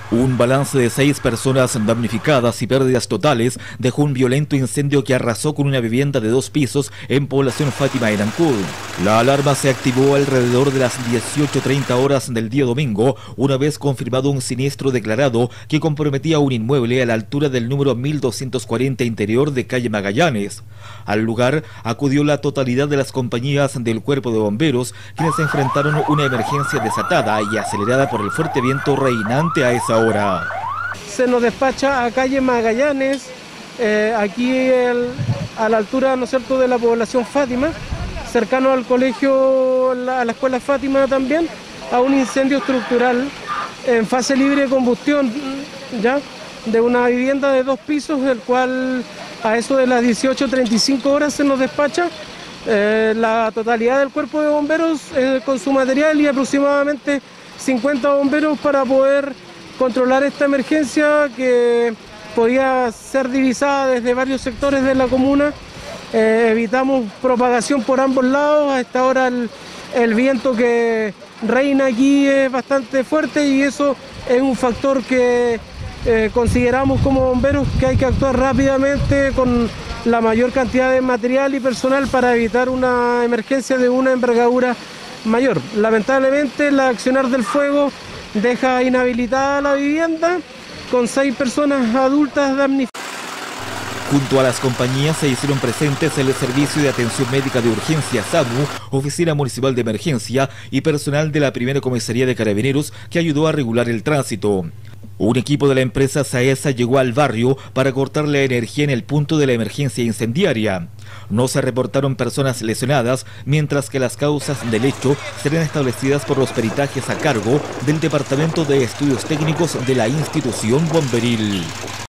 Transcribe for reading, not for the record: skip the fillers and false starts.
Un balance de 6 personas damnificadas y pérdidas totales dejó un violento incendio que arrasó con una vivienda de 2 pisos en población Fátima en Ancud. La alarma se activó alrededor de las 18:30 horas del día domingo, una vez confirmado un siniestro declarado que comprometía un inmueble a la altura del número 1240 interior de calle Magallanes. Al lugar acudió la totalidad de las compañías del Cuerpo de Bomberos, quienes enfrentaron una emergencia desatada y acelerada por el fuerte viento reinante a esa hora. Se nos despacha a calle Magallanes, aquí a la altura, ¿no es cierto?, de la población Fátima, cercano al colegio, a la escuela Fátima también, a un incendio estructural en fase libre de combustión, ya, de una vivienda de 2 pisos, el cual a eso de las 18:35 horas se nos despacha la totalidad del Cuerpo de Bomberos con su material y aproximadamente 50 bomberos para poder controlar esta emergencia que podía ser divisada desde varios sectores de la comuna. Evitamos propagación por ambos lados. A esta hora el viento que reina aquí es bastante fuerte y eso es un factor que consideramos como bomberos que hay que actuar rápidamente con la mayor cantidad de material y personal para evitar una emergencia de una envergadura mayor. Lamentablemente, el accionar del fuego deja inhabilitada la vivienda con 6 personas adultas damnificadas. Junto a las compañías se hicieron presentes el Servicio de Atención Médica de Urgencia SAMU, Oficina Municipal de Emergencia y personal de la Primera Comisaría de Carabineros que ayudó a regular el tránsito. Un equipo de la empresa SAESA llegó al barrio para cortar la energía en el punto de la emergencia incendiaria. No se reportaron personas lesionadas, mientras que las causas del hecho serán establecidas por los peritajes a cargo del Departamento de Estudios Técnicos de la institución bomberil.